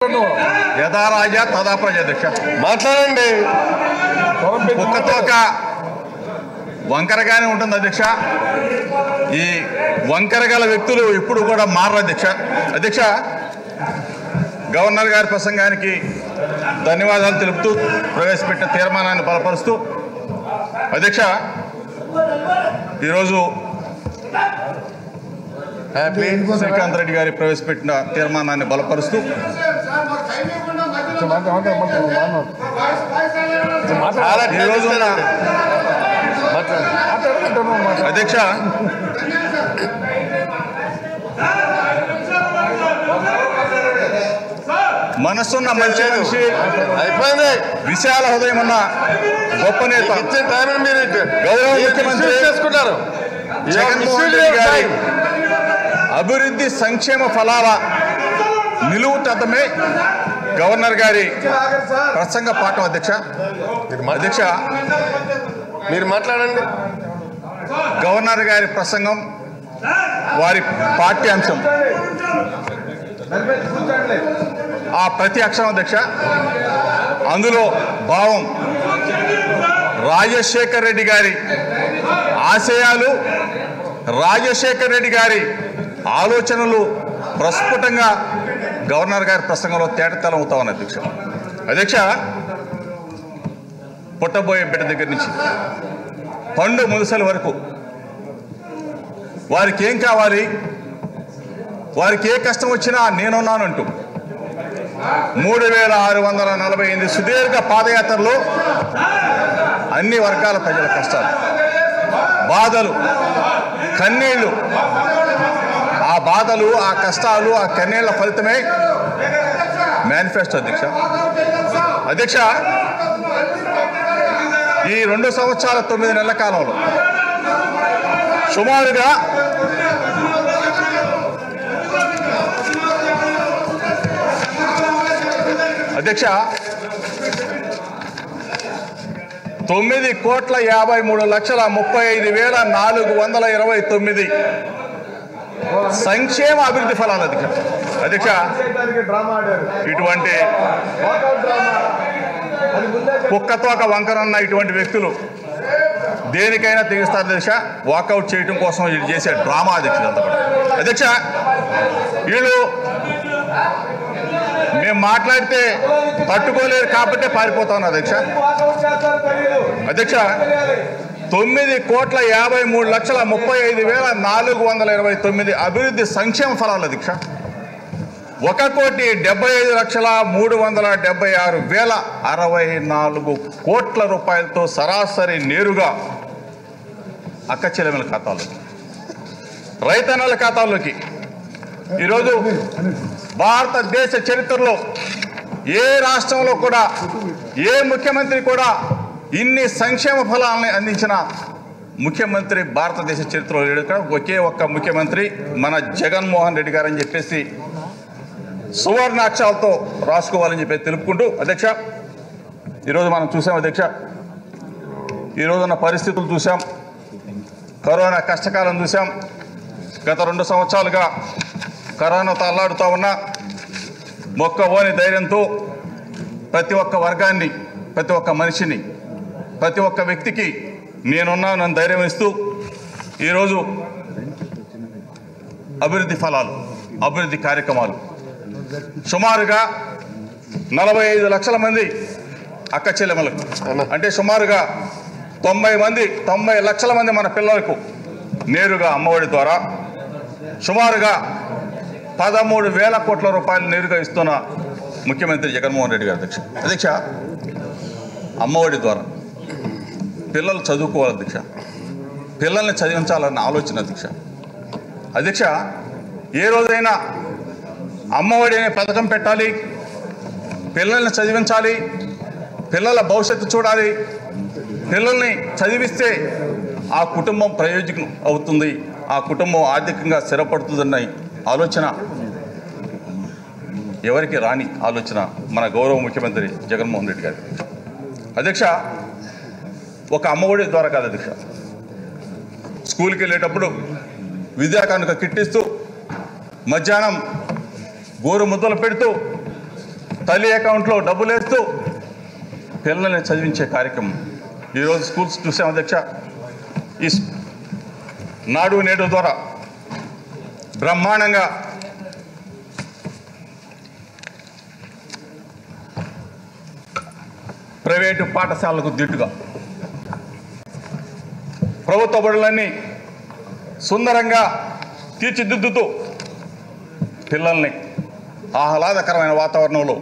యథా రాజా తదా ప్రజ అధ్యక్ష. మాట్లాడండి. కుక్కతోక వంకరగానే ఉంటుంది అధ్యక్ష. ఈ వంకర గల వ్యక్తులు ఇప్పుడు కూడా మారరు అధ్యక్ష. అధ్యక్ష, గవర్నర్ గారి ప్రసంగానికి ధన్యవాదాలు తెలుపుతూ ప్రవేశపెట్టిన తీర్మానాన్ని బలపరుస్తూ అధ్యక్ష, ఈరోజు శ్రీకాంత్ రెడ్డి గారి ప్రవేశపెట్టిన తీర్మానాన్ని బలపరుస్తూ అధ్యక్ష, మనసున్న మంచి మనిషి, విశాల హృదయం ఉన్న గొప్ప నేత, గౌరవ ముఖ్యమంత్రి జగన్మోహన్ రెడ్డి గారి అభివృద్ధి సంక్షేమ ఫలాల నిలువుటమే గవర్నర్ గారి ప్రసంగ పాఠం అధ్యక్ష. అధ్యక్ష, మీరు మాట్లాడండి. గవర్నర్ గారి ప్రసంగం వారి పాఠ్యాంశం ఆ ప్రతి అక్షరం అధ్యక్ష, అందులో భావం రాజశేఖర్ రెడ్డి గారి ఆశయాలు, రాజశేఖర్ రెడ్డి గారి ఆలోచనలు ప్రస్ఫుటంగా గవర్నర్ గారి ప్రసంగంలో తేటతెల్లం అవుతా ఉన్నాయి అధ్యక్ష. అధ్యక్ష, పుట్టబోయే బిడ్డ దగ్గర నుంచి పండు ముదుసలి వరకు వారికి ఏం కావాలి, వారికి ఏ కష్టం వచ్చినా నేనున్నానంటూ 3648 సుదీర్ఘ పాదయాత్రలో అన్ని వర్గాల ప్రజల కష్టాలు, బాధలు, కన్నీళ్లు, ఆ బాధలు, ఆ కష్టాలు, ఆ కన్నీళ్ల ఫలితమే మేనిఫెస్టో అధ్యక్ష. అధ్యక్ష, ఈ 2 సంవత్సరాల 9 నెలల కాలంలో సుమారుగా అధ్యక్ష 9,53,35,429 సంక్షేమ అభివృద్ధి ఫలాలు అధ్యక్ష. అధ్యక్ష, ఇటువంటి కుక్కతోక వంకరన్న ఇటువంటి వ్యక్తులు దేనికైనా తెగిస్తారు అధ్యక్ష. వాకౌట్ చేయడం కోసం వీళ్ళు చేసే డ్రామా అధ్యక్ష. అంతా కూడా అధ్యక్ష, వీళ్ళు మేము మాట్లాడితే తట్టుకోలేరు కాబట్టి పారిపోతా ఉన్నారు అధ్యక్ష. అధ్యక్ష, 9,53,35,429 అభివృద్ధి సంక్షేమ ఫలాలు అధ్యక్ష. 1,70,376,064 కోట్ల రూపాయలతో సరాసరి నేరుగా అక్క చెల్లెమ్మల ఖాతాల్లోకి, రైతన్నల ఖాతాల్లోకి ఈరోజు భారతదేశ చరిత్రలో ఏ రాష్ట్రంలో కూడా ఏ ముఖ్యమంత్రి కూడా ఇన్ని సంక్షేమ ఫలాలని అందించిన ముఖ్యమంత్రి భారతదేశ చరిత్రలో లేడు. ఒకే ఒక్క ముఖ్యమంత్రి మన జగన్మోహన్ రెడ్డి గారు అని చెప్పేసి సువర్ణాక్షరాలతో రాసుకోవాలని చెప్పి తెలుపుకుంటూ అధ్యక్ష, ఈరోజు మనం చూసాం అధ్యక్ష, ఈరోజున్న పరిస్థితులు చూసాం, కరోనా కష్టకాలం చూసాం. గత 2 సంవత్సరాలుగా కరోనాతో అల్లాడుతూ ఉన్న మొక్కవోని ధైర్యంతో ప్రతి ఒక్క వర్గాన్ని, ప్రతి ఒక్క మనిషిని, ప్రతి ఒక్క వ్యక్తికి నేనున్నానని ధైర్యం ఇస్తూ ఈరోజు అభివృద్ధి ఫలాలు, అభివృద్ధి కార్యక్రమాలు సుమారుగా 45 లక్షల మంది అక్క చెల్లెమ్మలకు, అంటే సుమారుగా 90 లక్షల మంది మన పిల్లలకు నేరుగా అమ్మఒడి ద్వారా సుమారుగా 13,000 కోట్ల రూపాయలు నేరుగా ఇస్తున్న ముఖ్యమంత్రి జగన్మోహన్ రెడ్డి గారు అధ్యక్ష. అధ్యక్ష, అమ్మఒడి ద్వారా పిల్లలు చదువుకోవాలి అధ్యక్ష, పిల్లల్ని చదివించాలన్న ఆలోచన అధ్యక్ష. అధ్యక్ష, ఏ రోజైనా అమ్మఒడి అనే పథకం పెట్టాలి, పిల్లల్ని చదివించాలి, పిల్లల భవిష్యత్తు చూడాలి, పిల్లల్ని చదివిస్తే ఆ కుటుంబం ప్రయోజనం అవుతుంది, ఆ కుటుంబం ఆర్థికంగా స్థిరపడుతుందన్న ఆలోచన ఎవరికి రాని ఆలోచన మన గౌరవ ముఖ్యమంత్రి జగన్మోహన్ రెడ్డి గారు. అధ్యక్ష, ఒక అమ్మఒడి ద్వారా కాదు అధ్యక్ష, స్కూల్కి వెళ్ళేటప్పుడు విద్యా కానుక కిట్టిస్తూ, మధ్యాహ్నం గోరు ముద్దలు పెడుతూ, తల్లి అకౌంట్లో డబ్బులు వేస్తూ పిల్లల్ని చదివించే కార్యక్రమం ఈరోజు స్కూల్స్ చూసాం అధ్యక్ష. ఈ నాడు నేడు ద్వారా బ్రహ్మాండంగా ప్రైవేటు పాఠశాలకు దిట్టుగా ప్రభుత్వ బడులన్నీ సుందరంగా తీర్చిదిద్దుతూ పిల్లల్ని ఆహ్లాదకరమైన వాతావరణంలో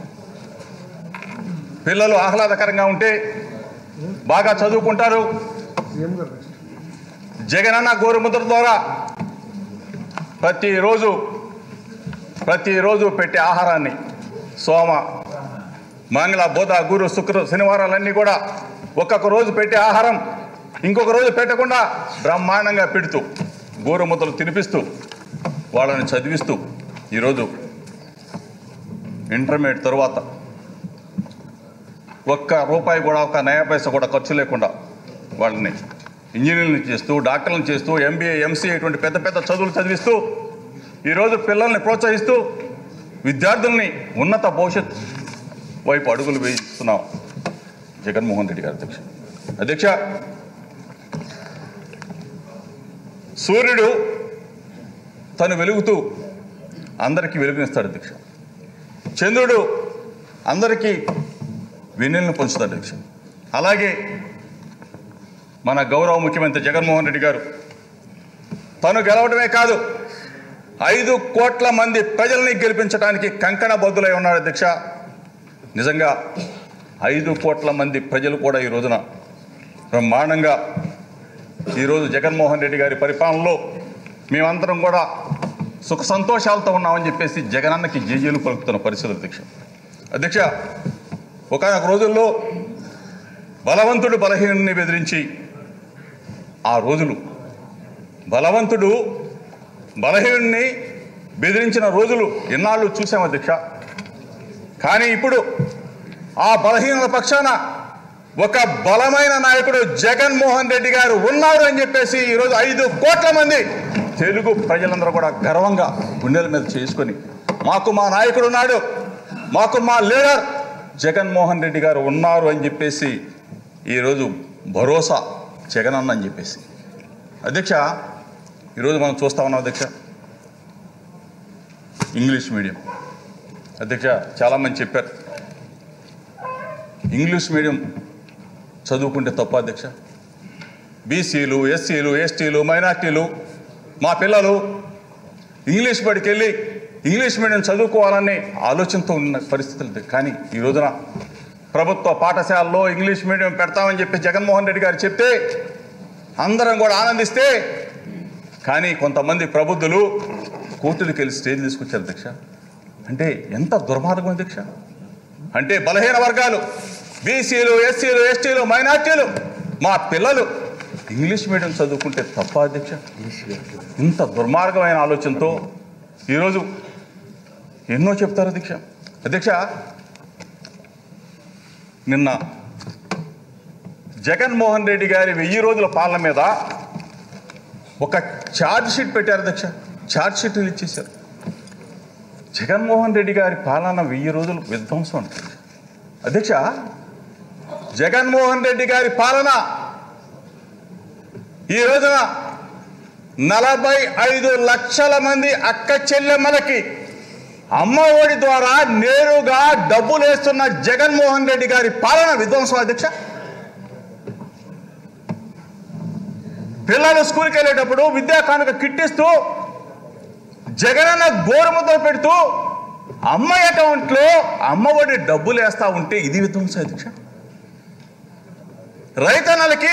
పిల్లలు ఆహ్లాదకరంగా ఉంటే బాగా చదువుకుంటారు. జగనన్న గోరుముద్ర ద్వారా ప్రతిరోజు పెట్టే ఆహారాన్ని సోమ మంగళ బుధ గురు శుక్ర శనివారాలన్నీ కూడా ఒక్కొక్క రోజు పెట్టే ఆహారం ఇంకొక రోజు పెట్టకుండా బ్రహ్మాండంగా పెడుతూ గోరుముద్దలు తినిపిస్తూ వాళ్ళని చదివిస్తూ ఈరోజు ఇంటర్మీడియట్ తరువాత ఒక్క రూపాయి కూడా ఒక్క నయా పైసా కూడా ఖర్చు లేకుండా వాళ్ళని ఇంజనీర్లను చేస్తూ డాక్టర్లను చేస్తూ ఎంబీఏ ఎంసీఏ ఇటువంటి పెద్ద పెద్ద చదువులు చదివిస్తూ ఈరోజు పిల్లల్ని ప్రోత్సహిస్తూ విద్యార్థుల్ని ఉన్నత భవిష్యత్ వైపు అడుగులు వేయిస్తున్నాం జగన్మోహన్ రెడ్డి గారు. అధ్యక్ష సూర్యుడు తను వెలుగుతూ అందరికీ వెలుగునిస్తాడు అధ్యక్ష. చంద్రుడు అందరికీ వెన్నెలను పంచుతాడు అధ్యక్ష. అలాగే మన గౌరవ ముఖ్యమంత్రి జగన్మోహన్ రెడ్డి గారు తను గెలవడమే కాదు 5 కోట్ల మంది ప్రజల్ని గెలిపించడానికి కంకణ బద్దులై ఉన్నాడు అధ్యక్ష. నిజంగా 5 కోట్ల మంది ప్రజలు కూడా ఈ రోజున బ్రహ్మాండంగా ఈరోజు జగన్మోహన్ రెడ్డి గారి పరిపాలనలో మేమందరం కూడా సుఖ సంతోషాలతో ఉన్నామని చెప్పేసి జగనన్నకి జేజేలు పలుకుతున్న పరిస్థితులు అధ్యక్ష. ఒకనొక రోజుల్లో బలవంతుడు బలహీనుని బెదిరించి ఆ రోజులు బలవంతుడు బలహీనుని బెదిరించిన రోజులు ఎన్నాళ్ళు చూసాం అధ్యక్ష. కానీ ఇప్పుడు ఆ బలహీనుల పక్షాన ఒక బలమైన నాయకుడు జగన్మోహన్ రెడ్డి గారు ఉన్నారు అని చెప్పేసి ఈరోజు 5 కోట్ల మంది తెలుగు ప్రజలందరూ కూడా గర్వంగా గుండెల మీద చేసుకొని మాకు మా నాయకుడు ఉన్నాడు, మాకు మా లీడర్ జగన్మోహన్ రెడ్డి గారు ఉన్నారు అని చెప్పేసి ఈరోజు భరోసా జగనన్న అని చెప్పేసి. అధ్యక్ష ఈరోజు మనం చూస్తా ఉన్నాం అధ్యక్ష ఇంగ్లీష్ మీడియం. అధ్యక్ష చాలామంది చెప్పారు ఇంగ్లీష్ మీడియం చదువుకుంటే తప్ప అధ్యక్ష. బీసీలు ఎస్సీలు ఎస్టీలు మైనార్టీలు మా పిల్లలు ఇంగ్లీష్ బడికి వెళ్ళి ఇంగ్లీష్ మీడియం చదువుకోవాలనే ఆలోచనతో ఉన్న పరిస్థితులు. కానీ ఈ రోజున ప్రభుత్వ పాఠశాలలో ఇంగ్లీష్ మీడియం పెడతామని చెప్పి జగన్మోహన్ రెడ్డి గారు చెప్తే అందరం కూడా ఆనందిస్తే కానీ కొంతమంది ప్రబుద్ధులు కోర్టులకు వెళ్ళి స్టేజ్ తీసుకొచ్చారు అధ్యక్ష. అంటే ఎంత దుర్మార్గం అధ్యక్ష. అంటే బలహీన వర్గాలు బీసీలు ఎస్సీలు ఎస్టీలు మైనార్టీలు మా పిల్లలు ఇంగ్లీష్ మీడియం చదువుకుంటే తప్ప అధ్యక్ష. ఇంత దుర్మార్గమైన ఆలోచనతో ఈరోజు ఎన్నో చెప్తారు అధ్యక్ష. అధ్యక్ష నిన్న జగన్మోహన్ రెడ్డి గారి 1000 రోజుల పాలన మీద ఒక ఛార్జ్ షీట్ పెట్టారు అధ్యక్ష. ఛార్జ్ షీట్ రిలీజ్ చేశారు. జగన్మోహన్ రెడ్డి గారి పాలన 1000 రోజులు విధ్వంసం అంటే అధ్యక్ష. జగన్మోహన్ రెడ్డి గారి పాలన ఈ రోజున 45 లక్షల మంది అక్క చెల్లెమ్మలకి అమ్మ ఒడి ద్వారా నేరుగా డబ్బులు వేస్తున్న జగన్మోహన్ రెడ్డి గారి పాలన విధ్వంసం అధ్యక్ష. పిల్లలు స్కూల్కి వెళ్ళేటప్పుడు విద్యా కానుక కిట్టిస్తూ జగనన్న గోరుముద్ర పెడుతూ అమ్మ అకౌంట్లో అమ్మ ఒడి డబ్బులు వేస్తూ ఉంటే ఇది విధ్వంసం అధ్యక్ష. రైతన్నలకి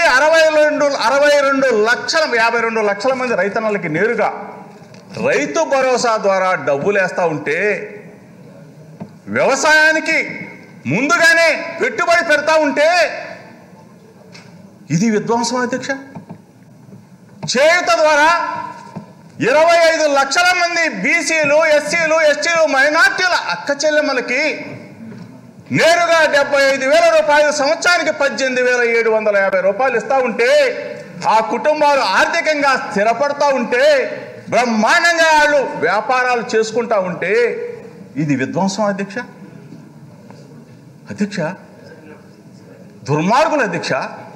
52 లక్షల మంది రైతన్నలకి నేరుగా రైతు భరోసా ద్వారా డబ్బులు వేస్తూ ఉంటే వ్యవసాయానికి ముందుగానే పెట్టుబడి పెడతా ఉంటే ఇది విధ్వంసం అధ్యక్ష. చేయూత ద్వారా 25 లక్షల మంది బీసీలు ఎస్సీలు ఎస్టీలు మైనార్టీల అక్క చెల్లెమ్మలకి నేరుగా 75,000 రూపాయలు సంవత్సరానికి 18,750 రూపాయలు ఇస్తూ ఉంటే ఆ కుటుంబాలు ఆర్థికంగా స్థిరపడతా ఉంటే బ్రహ్మాండంగా వాళ్ళు వ్యాపారాలు చేసుకుంటా ఉంటే ఇది విధ్వంసం అధ్యక్ష. అధ్యక్ష, దుర్మార్గులు అధ్యక్ష.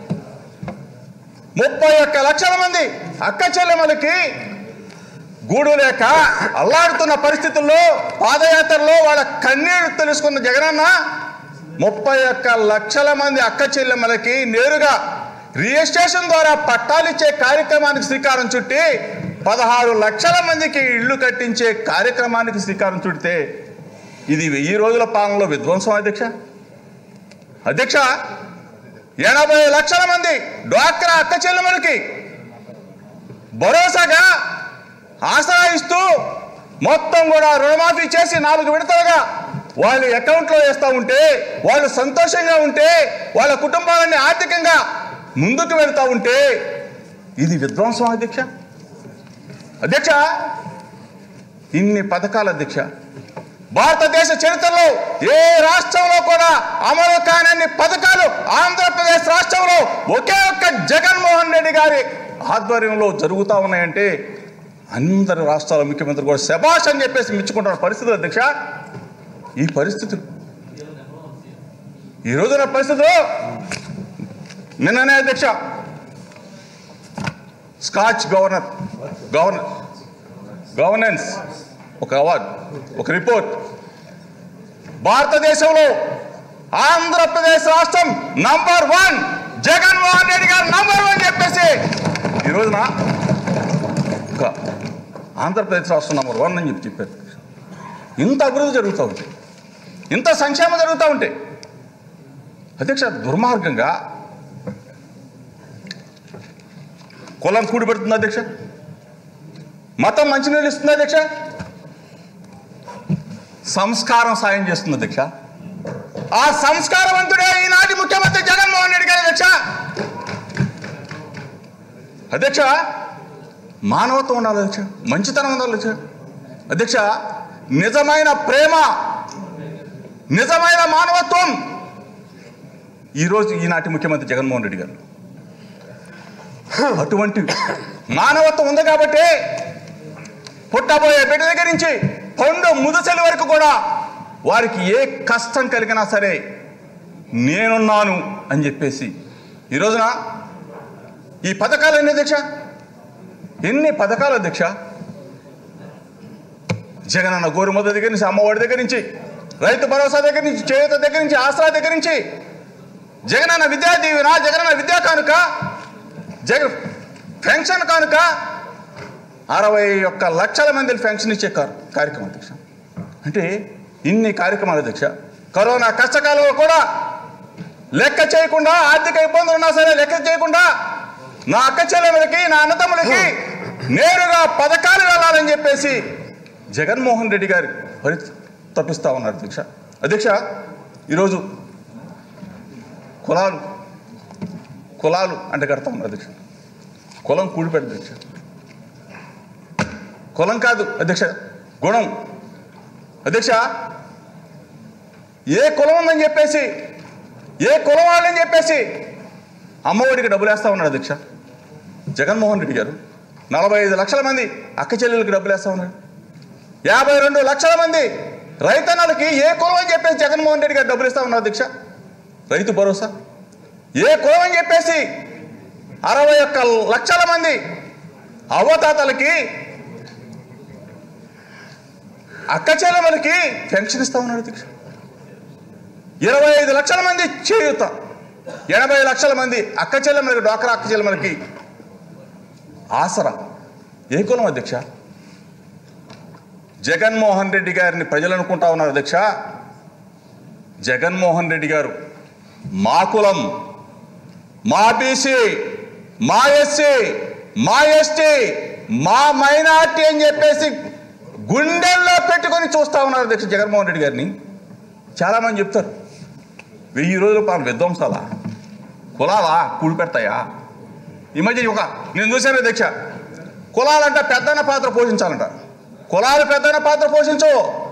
31 లక్షల మంది అక్క చెల్లెమ్మలకి గూడు లేక అల్లాడుతున్న పరిస్థితుల్లో పాదయాత్రలో వాళ్ళ కన్నీళ్లు తెలుసుకున్న జగనన్న 31 లక్షల మంది అక్క చెల్లెమ్మలకి నేరుగా రిజిస్ట్రేషన్ ద్వారా పట్టాలిచ్చే కార్యక్రమానికి శ్రీకారం చుట్టి 16 లక్షల మందికి ఇళ్లు కట్టించే కార్యక్రమానికి శ్రీకారం చుడితే ఇది 1000 రోజుల పాలనలో విధ్వంసం అధ్యక్ష. అధ్యక్ష, 80 లక్షల మంది డ్వాక్రా అక్క చెల్లెమ్మలకి భరోసాగా ఆసరా ఇస్తూ మొత్తం కూడా రుణమాఫీ చేసి 4 విడతలుగా వాళ్ళ అకౌంట్లో వేస్తూ ఉంటే, వాళ్ళు సంతోషంగా ఉంటే, వాళ్ళ కుటుంబాలన్నీ ఆర్థికంగా ముందుకు వెళ్తూ ఉంటే ఇది విధ్వంసం అధ్యక్ష. అధ్యక్ష, ఇన్ని పథకాలు అధ్యక్ష భారతదేశ చరిత్రలో ఏ రాష్ట్రంలో కూడా అమలు కానన్ని పథకాలు ఆంధ్రప్రదేశ్ రాష్ట్రంలో ఒకే ఒక్క జగన్మోహన్ రెడ్డి గారి ఆధ్వర్యంలో జరుగుతూ ఉన్నాయంటే అందరి రాష్ట్రాల ముఖ్యమంత్రి కూడా శభాష్ అని చెప్పేసి మెచ్చుకుంటున్న పరిస్థితులు అధ్యక్ష. ఈ పరిస్థితులు ఈ రోజున పరిస్థితులు నిన్ననే అధ్యక్ష స్కాచ్ గవర్నెన్స్ ఒక అవార్డు, ఒక రిపోర్ట్, భారతదేశంలో ఆంధ్రప్రదేశ్ రాష్ట్రం నంబర్ 1, జగన్మోహన్ రెడ్డి గారు నంబర్ 1 చెప్పేసి ఈ రోజున ఒక ఆంధ్రప్రదేశ్ రాష్ట్రం నంబర్ 1 అని చెప్పారు. ఇంత అభివృద్ధి జరుగుతూ ఉంటే, ఇంత సంక్షేమం జరుగుతూ ఉంటే అధ్యక్ష దుర్మార్గంగా కులం కూడిపెడుతుంది అధ్యక్ష, మతం మంచినీళ్ళు ఇస్తుంది అధ్యక్ష, సంస్కారం సాయం చేస్తుంది అధ్యక్ష. ఆ సంస్కారవంతుడే ఈనాటి ముఖ్యమంత్రి జగన్మోహన్ రెడ్డి గారు అధ్యక్ష. అధ్యక్ష, మానవత్వం ఉండాలి అధ్యక్ష, మంచితనం ఉండాలి అధ్యక్ష. అధ్యక్ష, నిజమైన ప్రేమ, నిజమైన మానవత్వం ఈరోజు ఈనాటి ముఖ్యమంత్రి జగన్మోహన్ రెడ్డి గారు. అటువంటి మానవత్వం ఉంది కాబట్టి పుట్టబోయే బిడ్డ దగ్గర నుంచి పండు ముదుసలి వరకు కూడా వారికి ఏ కష్టం కలిగినా సరే నేనున్నాను అని చెప్పేసి ఈ రోజున ఈ పథకాలు ఎన్ని అధ్యక్ష, ఎన్ని పథకాలు అధ్యక్ష. జగనన్న గోరుముద్ద దగ్గర నుంచి, అమ్మఒడి దగ్గర నుంచి, రైతు భరోసా దగ్గర నుంచి, చేయూత దగ్గర నుంచి, ఆసరా దగ్గర నుంచి, జగనన్న విద్యా దీవెన, జగనన్న విద్యా కానుక, పెన్షన్ కానుక, 61 లక్షల మంది పెన్షన్ ఇచ్చే కార్యక్రమం అధ్యక్ష. అంటే ఇన్ని కార్యక్రమాలు అధ్యక్ష. కరోనా కష్టకాలంలో కూడా లెక్క చేయకుండా, ఆర్థిక ఇబ్బందులు ఉన్నా సరే లెక్క చేయకుండా నా అక్క చెల్లెమ్మలకి, నా అన్నతమ్ములకి నేరుగా పథకాలు వెళ్ళాలని చెప్పేసి జగన్మోహన్ రెడ్డి గారి తప్పిస్తా ఉన్నారు అధ్యక్ష. అధ్యక్ష, ఈరోజు కులాలు అంటే కడతా ఉన్నారు అధ్యక్ష. కులం కూడిపెట్ట అధ్యక్ష, కులం కాదు అధ్యక్ష, గుణం అధ్యక్ష. ఏ కులం ఉందని చెప్పేసి, ఏ కులం వాళ్ళని చెప్పేసి అమ్మఒడికి డబ్బులు వేస్తూ ఉన్నాడు అధ్యక్ష జగన్మోహన్ రెడ్డి గారు. 45 లక్షల మంది అక్క చెల్లెలకి డబ్బులు వేస్తూ ఉన్నాడు. 52 లక్షల మంది రైతన్నలకి ఏ కులం అని చెప్పేసి జగన్మోహన్ రెడ్డి గారు డబ్బులు ఇస్తూ ఉన్నారు అధ్యక్ష. రైతు భరోసా ఏ కులం అని చెప్పేసి 61 లక్షల మంది అవ్వతాతలకి, అక్క చెల్లెమ్మలకి పెన్షన్ ఇస్తా ఉన్నాడు అధ్యక్ష. 25 లక్షల మంది చేయూత, 80 లక్షల మంది అక్క చెల్లెమ్మలకి, డ్వాక్రా అక్క చెల్లెమ్మలకి ఆసరా. ఏ కులం అధ్యక్ష? జగన్మోహన్ రెడ్డి గారిని ప్రజలు అనుకుంటా ఉన్నారు అధ్యక్ష. జగన్మోహన్ రెడ్డి గారు మా కులం, మా బీసీ, మా ఎస్సీ, మా ఎస్టీ, మా మైనార్టీ అని చెప్పేసి గుండెల్లో పెట్టుకొని చూస్తూ ఉన్నారు అధ్యక్ష జగన్మోహన్ రెడ్డి గారిని. చాలామంది చెప్తారు 1000 రోజుల పాలన విధ్వంసాలా, కులాలా కూడిపెడతాయా? ఈ మధ్య నేను చూశాను అధ్యక్ష, కులాలంట పెద్దన్న పాత్ర పోషించాలంట. కులాలు పెద్దన్న పాత్ర పోషించు,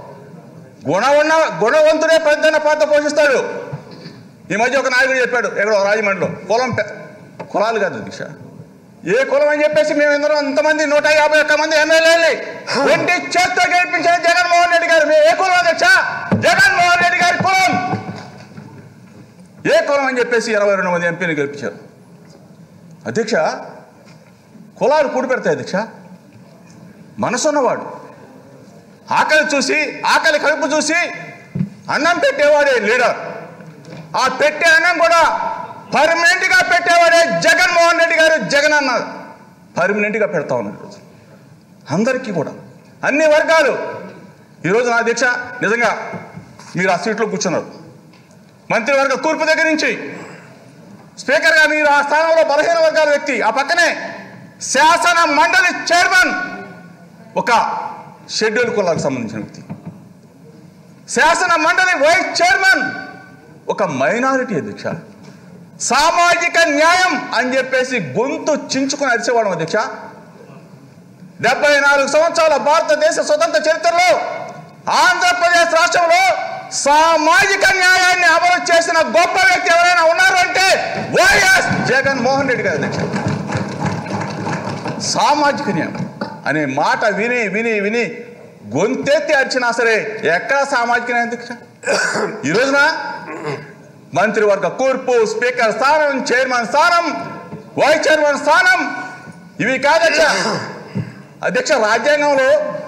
గుణవంతుడే పెద్దన్న పాత్ర పోషిస్తాడు. ఈ మధ్య ఒక నాయకుడు చెప్పాడు ఎక్కడో రాజమండ్రిలో, కులాలు కాదు అధ్యక్ష, ఏ కులం అని చెప్పేసి మేము ఇందరం అంతమంది 151 మంది ఎమ్మెల్యేలు ఒంటి చేత్తో గెలిపించిన జగన్మోహన్ రెడ్డి గారు. మేము ఏ కులం అధ్యక్ష? జగన్మోహన్ రెడ్డి గారి కులం చెప్పేసి 22 మంది ఎంపీని గెలిపించారు. అధ్యక్ష, కులాలు కూడిపెడతాయి అధ్యక్ష. మనసున్నవాడు ఆకలి చూసి, ఆకలి కడుపు చూసి అన్నం పెట్టేవాడే లీడర్. ఆ పెట్టే అన్నం కూడా పర్మనెంట్గా పెట్టేవాడే జగన్మోహన్ రెడ్డి గారు. జగన్ అన్న పర్మనెంట్గా పెడతా ఉన్నారు ఈరోజు అందరికీ కూడా, అన్ని వర్గాలు. ఈరోజు నా అధ్యక్ష నిజంగా మీరు ఆ సీట్లో కూర్చున్నారు. మంత్రివర్గ కూర్పు దగ్గర నుంచి స్పీకర్గా మీరు ఆ స్థానంలో బలహీన వర్గాల వ్యక్తి. ఆ పక్కనే శాసన మండలి చైర్మన్ ఒక షెడ్యూల్ కులాలకు సంబంధించిన వ్యక్తి. శాసన మండలి వైస్ చైర్మన్ ఒక మైనారిటీ అధ్యక్ష. సామాజిక న్యాయం అని చెప్పేసి గొంతు చించుకుని అరిచేవాడు అధ్యక్ష. 74 సంవత్సరాల భారతదేశ స్వతంత్ర చరిత్రలో ఆంధ్రప్రదేశ్ రాష్ట్రంలో సామాజిక న్యాయాన్ని అమలు చేసిన గొప్ప వ్యక్తి ఎవరైనా ఉన్నారు అంటే వైఎస్ జగన్మోహన్ రెడ్డి గారు అధ్యక్ష. సామాజిక న్యాయం అనే మాట విని విని విని గొంతెత్తి అరిచినా సరే ఎక్కడ సామాజిక న్యాయం అధ్యక్ష? ఈ రోజున మంత్రివర్గ కూర్పు, స్పీకర్ స్థానం, చైర్మన్ స్థానం, వైస్ చైర్మన్ స్థానం ఇవి కాదధ్యక్ష. అధ్యక్ష, రాజ్యాంగంలో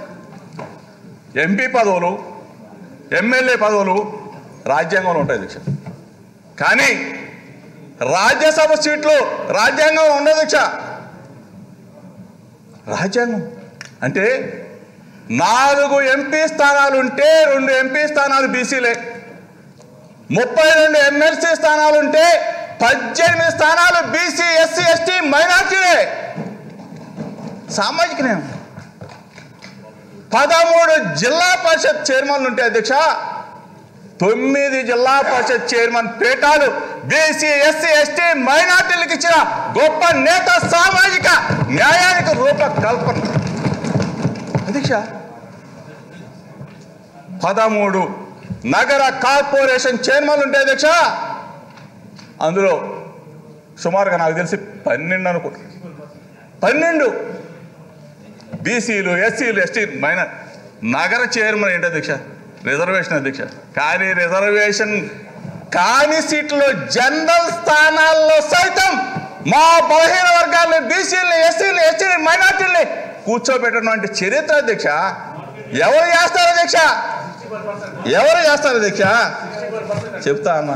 ఎంపీ పదవులు, ఎమ్మెల్యే పదవులు రాజ్యాంగంలో ఉంటాయి అధ్యక్ష. కానీ రాజ్యసభ సీట్లు రాజ్యాంగంలో ఉండదు అధ్యక్ష. రాజ్యాంగం అంటే 4 ఎంపీ స్థానాలు ఉంటే 2 ఎంపీ స్థానాలు బీసీలే, 32 ఎమ్మెల్సీ స్థానాలు ఉంటే 18 స్థానాలు బీసీ, ఎస్సీ, ఎస్టీ, మైనార్టీలే. సామాజిక న్యాయం. 13 జిల్లా పరిషత్ చైర్మన్లు ఉంటే అధ్యక్ష 9 జిల్లా పరిషత్ చైర్మన్ పీఠాలు బీసీ, ఎస్సీ, ఎస్టీ, మైనార్టీలకు ఇచ్చిన గొప్ప నేత. సామాజిక న్యాయానికి రూపకల్పన అధ్యక్ష. 13 నగర కార్పొరేషన్ చైర్మన్లు ఉంటే అధ్యక్ష అందులో సుమారుగా నాకు తెలిసి 12 అనుకుంటా, 12 బీసీలు, ఎస్సీలు, ఎస్టీ, మైనార్. నగర చైర్మన్ ఏంటి అధ్యక్ష? రిజర్వేషన్ అధ్యక్ష. కానీ రిజర్వేషన్ కాని సీట్లలో జనరల్ స్థానాల్లో సైతం మా బలహీన వర్గాలను, బీసీలని, ఎస్సీలని, ఎస్టీని, మైనార్టీలని కూర్చోబెట్టినటువంటి చరిత్ర అధ్యక్ష. ఎవరు చేస్తారు అధ్యక్ష? ఎవరు చేస్తారు అధ్యక్ష? చెప్తా అన్న,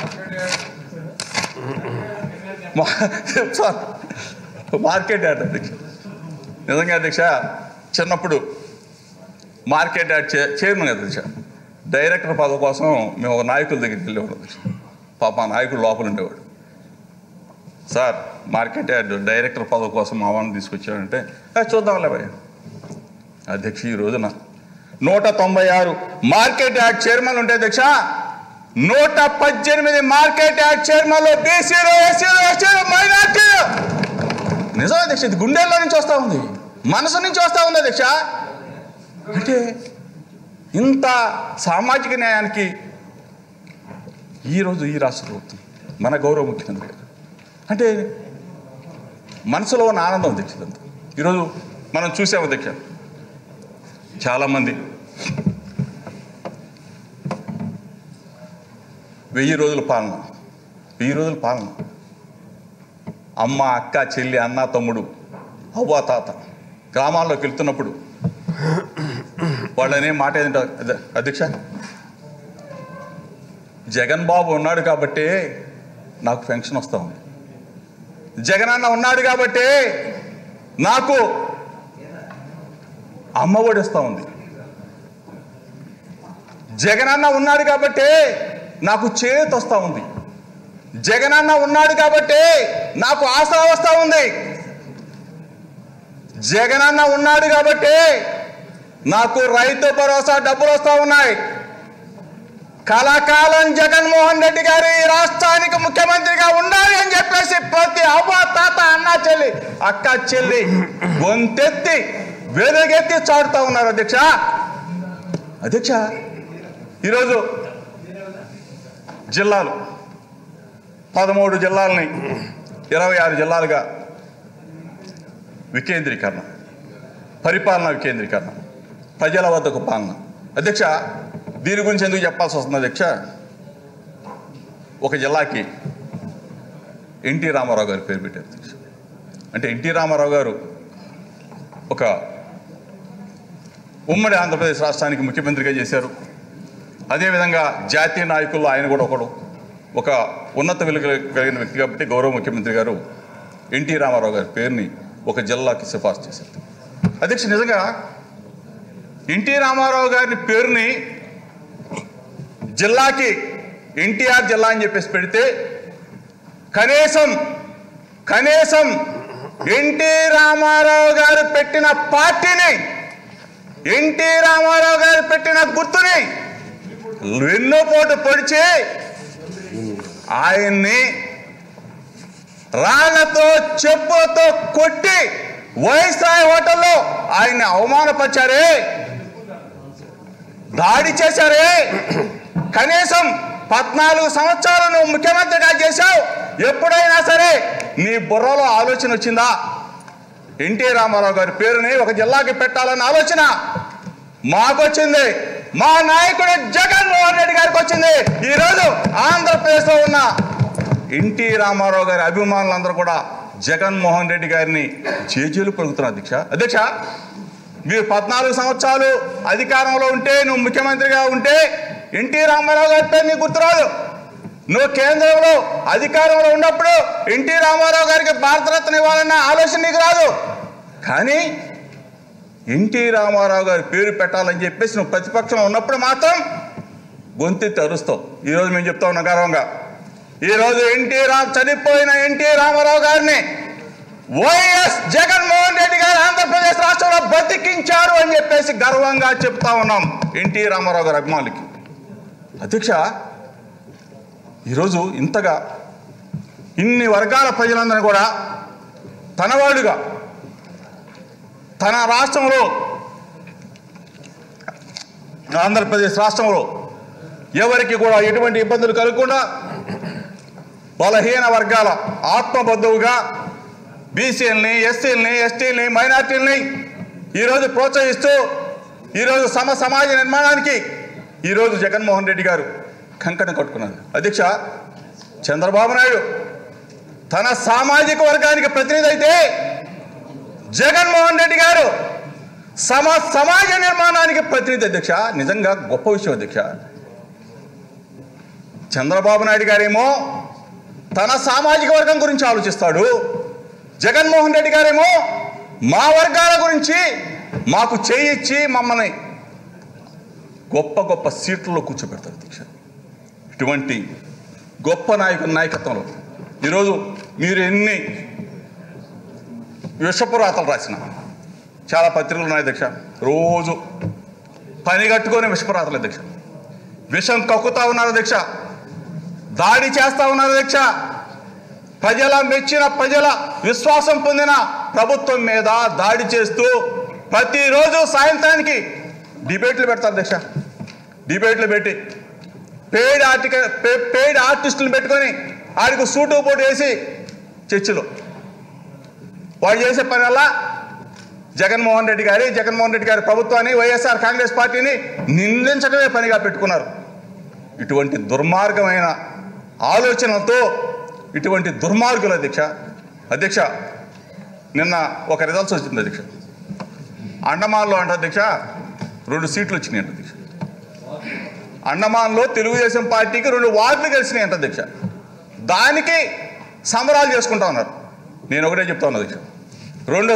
చెప్తా. మార్కెట్ యార్డ్ అధ్యక్ష. నిజంగా అధ్యక్ష చిన్నప్పుడు మార్కెట్ యార్డ్ చైర్మన్ అధ్యక్ష డైరెక్టర్ పదవి కోసం మేము ఒక నాయకుల దగ్గరికి వెళ్ళేవాడు అధ్యక్ష. పాప ఆ నాయకుడు లోపల ఉండేవాడు. సార్ మార్కెట్ యార్డ్ డైరెక్టర్ పదవి కోసం మా వాళ్ళని తీసుకొచ్చాడంటే చూద్దాంలే భయ్య. అధ్యక్ష ఈ రోజున 196 మార్కెట్ యార్డ్ చైర్మన్లు ఉంటే అధ్యక్ష 118 మార్కెట్ యార్డ్ చైర్మన్లు బీసీలు, ఎస్సీలు, ఎస్టీలు, మైనార్టీలు. నిజం అధ్యక్ష, ఇది గుండెల్లో నుంచి వస్తూ ఉంది, మనసు నుంచి వస్తూ ఉంది అధ్యక్ష. అంటే ఇంత సామాజిక న్యాయానికి ఈరోజు ఈ రాష్ట్ర ప్రభుత్వం, మన గౌరవ ముఖ్యమంత్రి గారు అంటే మనసులో ఉన్న ఆనందం అధ్యక్ష. ఇదంతా ఈరోజు మనం చూసాము అధ్యక్ష. చాలామంది 1000 రోజుల పాలన, 1000 రోజుల పాలన, అమ్మ, అక్క, చెల్లి, అన్న, తమ్ముడు, అవ్వ, తాత గ్రామాల్లోకి వెళ్తున్నప్పుడు వాళ్ళనే మాట ఏంటంటే అధ్యక్ష జగన్ బాబు ఉన్నాడు కాబట్టే నాకు పెన్షన్ వస్తూ ఉంది, జగన్ అన్న ఉన్నాడు కాబట్టే నాకు అమ్మ ఒడి వస్తూ ఉంది, జగన్ అన్న ఉన్నాడు కాబట్టే నాకు చేతి వస్తూ ఉంది, జగన్ అన్న ఉన్నాడు కాబట్టే నాకు ఆశ వస్తూ ఉంది, జగన్ అన్న ఉన్నాడు కాబట్టే నాకు రైతు భరోసా డబ్బులు వస్తూ ఉన్నాయి. కలకాలం జగన్మోహన్ రెడ్డి గారు ఈ రాష్ట్రానికి ముఖ్యమంత్రిగా ఉండాలి అని చెప్పేసి ప్రతి అవ్వ, తాత, అన్న, చెల్లి, అక్క, చెల్లి గొంతెత్తి వెలుగెత్తి చాటుతూ ఉన్నారు అధ్యక్ష. అధ్యక్ష ఈరోజు జిల్లాలు 13 జిల్లాలని 26 జిల్లాలుగా వికేంద్రీకరణ, పరిపాలన వికేంద్రీకరణ, ప్రజల వద్దకు పాలన. అధ్యక్ష దీని గురించి ఎందుకు చెప్పాల్సి వస్తుంది అధ్యక్ష? ఒక జిల్లాకి ఎన్టీ రామారావు గారి పేరు పెట్టారు అధ్యక్ష. అంటే ఎన్టీ రామారావు గారు ఒక ఉమ్మడి ఆంధ్రప్రదేశ్ రాష్ట్రానికి ముఖ్యమంత్రిగా చేశారు. అదేవిధంగా జాతీయ నాయకుల్లో ఆయన కూడా ఒక ఉన్నత విలువ కలిగిన వ్యక్తి కాబట్టి గౌరవ ముఖ్యమంత్రి గారు ఎన్టీ రామారావు గారి పేరుని ఒక జిల్లాకి సిఫార్సు చేశారు అధ్యక్ష. నిజంగా ఎన్టీ రామారావు గారి పేరుని జిల్లాకి ఎన్టీఆర్ జిల్లా అని చెప్పేసి పెడితే కనీసం ఎన్టీ రామారావు గారు పెట్టిన పార్టీని, ఎన్టీ రామారావు గారు పెట్టిన గుర్తుని వెన్నుపోటు పొడిచి ఆయన్ని రాళ్లతో చెప్పులతో కొట్టి వైస్రాయ్ హోటల్లో ఆయన్ని అవమానపరిచారే, దాడి చేశారే. కనీసం 14 సంవత్సరాలు నువ్వు ముఖ్యమంత్రిగా చేశావు. ఎప్పుడైనా సరే నీ బుర్రలో ఆలోచన వచ్చిందా? ఎన్టీ రామారావు గారి పేరుని ఒక జిల్లాకి పెట్టాలన్న ఆలోచన మాకొచ్చింది, మా నాయకుడు జగన్మోహన్ రెడ్డి గారికి వచ్చింది. ఈరోజు ఆంధ్రప్రదేశ్లో ఉన్న ఎన్టీ రామారావు గారి అభిమానులందరూ కూడా జగన్మోహన్ రెడ్డి గారిని చేజేలు పలుకుతున్నారు అధ్యక్ష. మీరు 14 సంవత్సరాలు అధికారంలో ఉంటే, నువ్వు ముఖ్యమంత్రిగా ఉంటే ఎన్టీ రామారావు గారి పేరు నీకు గుర్తురాదు. నువ్వు కేంద్రంలో అధికారంలో ఉన్నప్పుడు ఎన్టీ రామారావు గారికి భారతరత్న ఇవ్వాలన్న ఆలోచన నీకు రాదు. కానీ ఎన్టీ రామారావు గారి పేరు పెట్టాలని చెప్పేసి నువ్వు ప్రతిపక్షంలో ఉన్నప్పుడు మాత్రం గొంతెత్తి అరుస్తావు. ఈరోజు మేము చెప్తా ఉన్నాం గర్వంగా, ఈరోజు చనిపోయిన ఎన్టీ రామారావు గారిని వైఎస్ జగన్మోహన్ రెడ్డి గారు ఆంధ్రప్రదేశ్ రాష్ట్రంలో బతికించారు అని చెప్పేసి గర్వంగా చెప్తా ఉన్నాం ఎన్టీ రామారావు గారి అభిమానులకి. అధ్యక్ష, ఈరోజు ఇంతగా ఇన్ని వర్గాల ప్రజలందరినీ కూడా తనవాడుగా తన రాష్ట్రంలో, ఆంధ్రప్రదేశ్ రాష్ట్రంలో ఎవరికి కూడా ఎటువంటి ఇబ్బందులు కలగకుండా బలహీన వర్గాల ఆత్మబంధువుగా బీసీలని, ఎస్సీలని, ఎస్టీలని, మైనార్టీలని ఈరోజు ప్రోత్సహిస్తూ ఈరోజు సమాజ నిర్మాణానికి ఈరోజు జగన్మోహన్ రెడ్డి గారు కంకణం కట్టుకున్నారు అధ్యక్ష. చంద్రబాబు నాయుడు తన సామాజిక వర్గానికి ప్రతినిధి అయితే జగన్మోహన్ రెడ్డి గారు సమాజ నిర్మాణానికి ప్రతినిధి అధ్యక్ష. నిజంగా గొప్ప విషయం అధ్యక్ష. చంద్రబాబు నాయుడు గారేమో తన సామాజిక వర్గం గురించి ఆలోచిస్తాడు, జగన్మోహన్ రెడ్డి గారేమో మా వర్గాల గురించి మాకు చేయిచ్చి మమ్మల్ని గొప్ప సీట్లలో కూర్చోబెడతారు అధ్యక్ష. ఇటువంటి గొప్ప నాయకత్వంలో ఈరోజు మీరు ఎన్ని విషపురాతలు రాసిన చాలా పత్రికలు ఉన్నాయి అధ్యక్ష. రోజు పని కట్టుకొని విషపురాతలు అధ్యక్ష. విషం కక్కుతా ఉన్నారు అధ్యక్ష, దాడి చేస్తూ ఉన్నారు అధ్యక్ష. ప్రజల మెచ్చిన, ప్రజల విశ్వాసం పొందిన ప్రభుత్వం మీద దాడి చేస్తూ ప్రతిరోజు సాయంత్రానికి డిబేట్లు పెడతారు అధ్యక్ష. డిబేట్లు పెట్టి పెయిడ్ ఆర్టిస్టులను పెట్టుకొని ఆడికి సూటు పోటు వేసి చర్చలు వాడు చేసే పని వల్ల జగన్మోహన్ రెడ్డి గారి ప్రభుత్వాన్ని, వైఎస్ఆర్ కాంగ్రెస్ పార్టీని నిందించడమే పనిగా పెట్టుకున్నారు. ఇటువంటి దుర్మార్గమైన ఆలోచనలతో ఇటువంటి దుర్మార్గులు అధ్యక్ష నిన్న ఒక రిజల్ట్స్ వచ్చింది అధ్యక్ష. అండమాన్లో అంట అధ్యక్ష 2 సీట్లు వచ్చినాయి అంట అధ్యక్ష. అండమాన్లో తెలుగుదేశం పార్టీకి 2 వార్డులు కలిసినాయి అంట అధ్యక్ష. దానికి సంబరాలు చేసుకుంటా ఉన్నారు. నేను ఒకటే చెప్తా ఉన్నా అధ్యక్ష, 2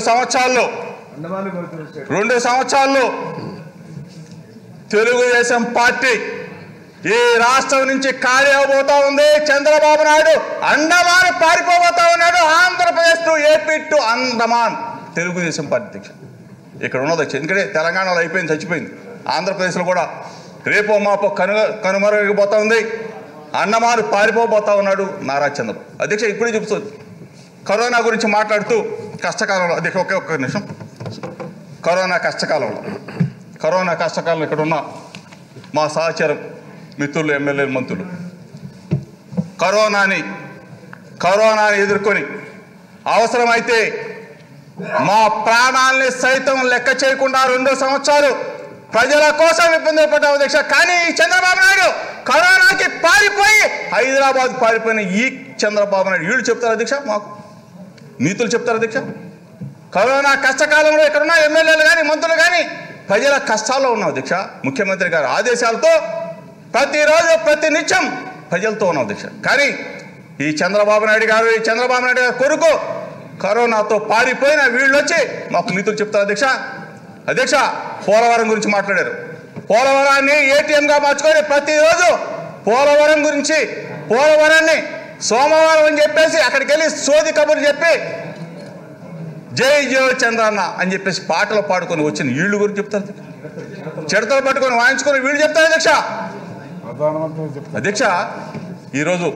సంవత్సరాల్లో తెలుగుదేశం పార్టీ ఈ రాష్ట్రం నుంచి ఖాళీ అవబోతా ఉంది. చంద్రబాబు నాయుడు అండమాన్ పారిపోబోతా ఉన్నాడు. Andhra Pradesh to AP to Andaman Telugu Desam Party అధ్యక్ష ఇక్కడ ఉన్నది అధ్యక్ష. ఎందుకంటే తెలంగాణలో అయిపోయింది, చచ్చిపోయింది. ఆంధ్రప్రదేశ్లో కూడా రేపో మాపో కనుమరుగైపోతా ఉంది. అండమాన్ పారిపోబోతా ఉన్నాడు నారా చంద్రబాబు అధ్యక్ష. ఇప్పుడే చెప్తుంది కరోనా గురించి మాట్లాడుతూ కష్టకాలంలో అధ్యక్ష ఒక్క నిమిషం. కరోనా కష్టకాలంలో ఇక్కడ ఉన్న మా సహచరం మిత్రులు, ఎమ్మెల్యేలు, మంత్రులు కరోనాని ఎదుర్కొని అవసరమైతే మా ప్రాణాలని సైతం లెక్క చేయకుండా 2 సంవత్సరాలు ప్రజల కోసం ఇబ్బంది పడ్డాం అధ్యక్ష. కానీ చంద్రబాబు నాయుడు కరోనాకి పారిపోయి హైదరాబాద్ పారిపోయిన ఈ చంద్రబాబు నాయుడు వీళ్ళు చెప్తారు అధ్యక్ష, మాకు నీతులు చెప్తారు అధ్యక్ష. కరోనా కష్టకాలంలో ఇక్కడున్న ఎమ్మెల్యేలు కానీ మంత్రులు కానీ ప్రజల కష్టాల్లో ఉన్నాం అధ్యక్ష. ముఖ్యమంత్రి గారి ఆదేశాలతో ప్రతిరోజు ప్రతినిత్యం ప్రజలతో ఉన్నాం అధ్యక్ష. కానీ ఈ చంద్రబాబు నాయుడు గారి కొడుకు కరోనాతో పారిపోయిన వీళ్ళు వచ్చి మాకు నీతులు చెప్తారు అధ్యక్ష. అధ్యక్ష, పోలవరం గురించి మాట్లాడారు. పోలవరాన్ని ఏటీఎంగా మార్చుకొని ప్రతిరోజు పోలవరం గురించి, పోలవరాన్ని సోమవారం అని చెప్పేసి అక్కడికి వెళ్ళి సోది కబుర్లు చెప్పి జై జయ చంద్రన్న అని చెప్పేసి పాటలు పాడుకొని వచ్చిన వీళ్ళు గురించి చెప్తారు. చెడతలు పట్టుకొని వాయించుకొని వీళ్ళు చెప్తారు అధ్యక్ష. అధ్యక్ష, ఈరోజు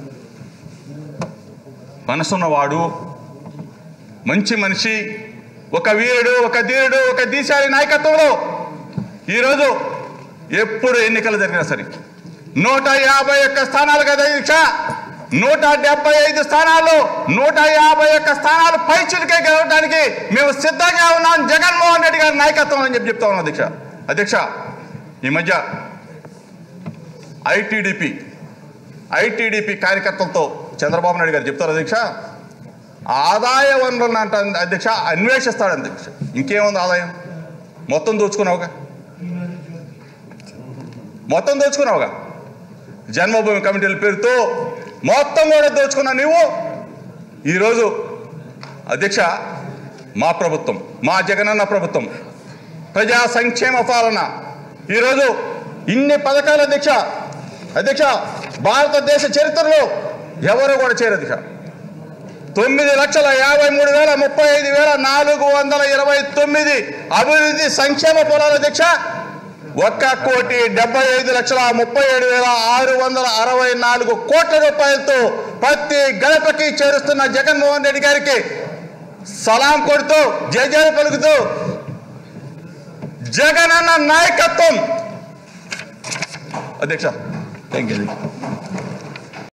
మనసున్నవాడు, మంచి మనిషి, ఒక వీరుడు, ఒక ధీరుడు, ఒక దీశాలి నాయకత్వంలో ఈరోజు ఎప్పుడు ఎన్నికలు జరిగినా సరే 151 స్థానాలు కదా అధ్యక్ష, 175 స్థానాల్లో 151 స్థానాలు పైచిలుకే గెలవడానికి మేము సిద్ధంగా ఉన్నాం జగన్మోహన్ రెడ్డి గారి నాయకత్వం అని చెప్తా ఉన్నాం అధ్యక్ష. అధ్యక్ష, ఈ మధ్య ఐటీడీపీ కార్యకర్తలతో చంద్రబాబు నాయుడు గారు చెప్తారు అధ్యక్ష, ఆదాయ వనరులను అంట అధ్యక్ష అన్వేషిస్తాడు అధ్యక్ష. ఇంకేముంది ఆదాయం? మొత్తం దోచుకున్నావుగా, జన్మభూమి కమిటీల పేరుతో మొత్తం కూడా దోచుకున్నా నువ్వు. ఈరోజు అధ్యక్ష, మా ప్రభుత్వం, మా జగనన్న ప్రభుత్వం ప్రజా సంక్షేమ పాలన, ఈరోజు ఇన్ని పథకాలు అధ్యక్ష భారతదేశ చరిత్రలో ఎవరు కూడా చేయరు అధ్యక్ష. 9,53,35,429 అభివృద్ధి సంక్షేమ పొలాలు అధ్యక్ష, 1,75,37,664 కోట్ల రూపాయలతో ప్రతి గడపకి చేరుస్తున్న జగన్మోహన్ రెడ్డి గారికి సలాం కొడుతూ జయజయలు పలుకుతూ జగనన్న నాయకత్వం అధ్యక్ష. Thank you.